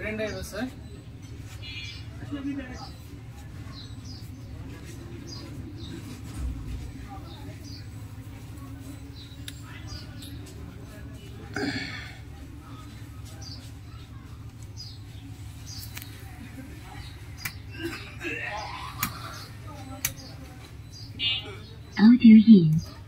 రెండే sir. Audio in.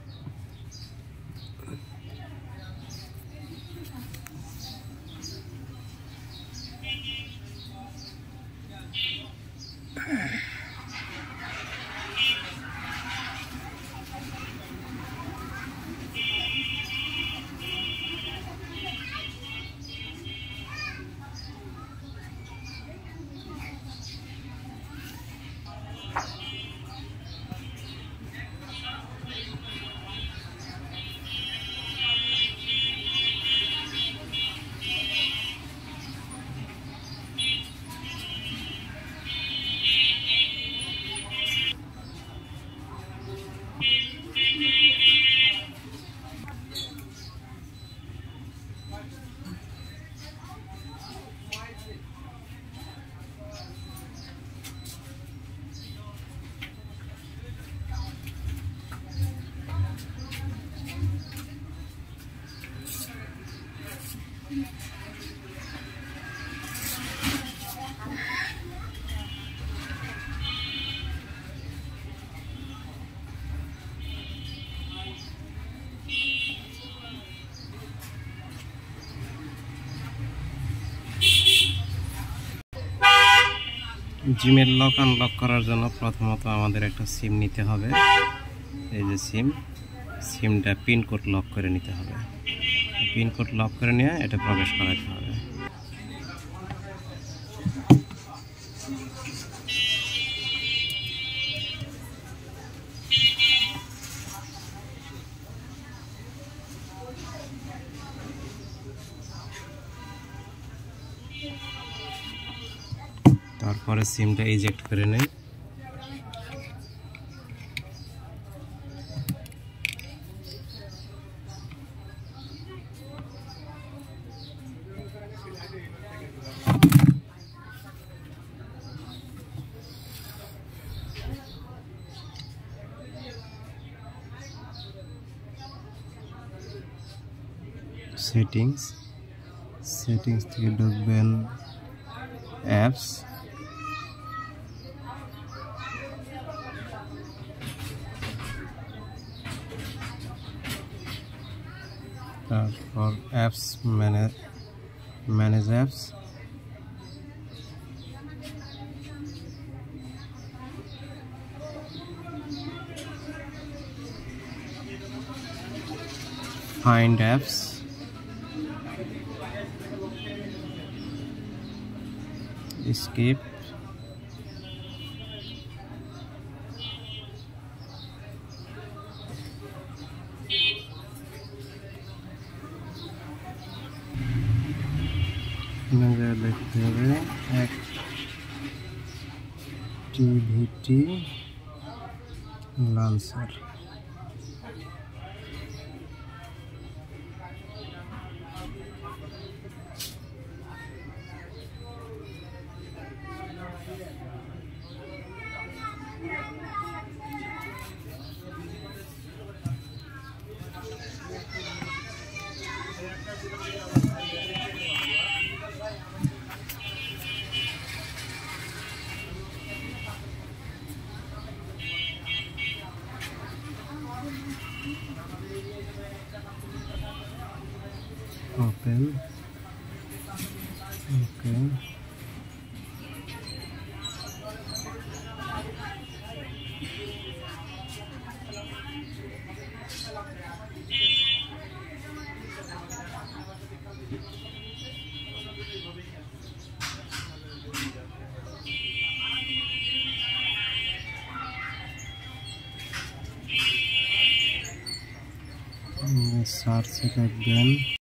Gmail lock unlock করার জন্য প্রথমত আমাদের একটা সিম নিতে হবে। এই যে সিমটা পিন কোড লক করে নিতে হবে। পিন কোড লক করে নিয়ে এটা প্রবেশ করাতে হবে। তারপরে সিমটা ইজেক্ট করে নেই। সেটিংস থেকে ঢুকবেন অ্যাপস, তারপর apps manage apps, find apps, escape, দেখতে হবে activity launcher. Open. Okay. Search it again.